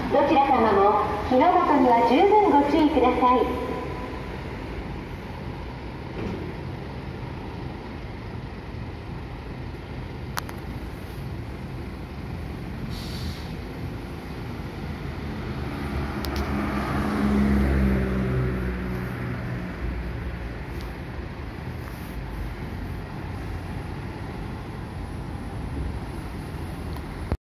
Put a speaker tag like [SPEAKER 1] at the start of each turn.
[SPEAKER 1] どちら様も火の元には十分ご注意ください。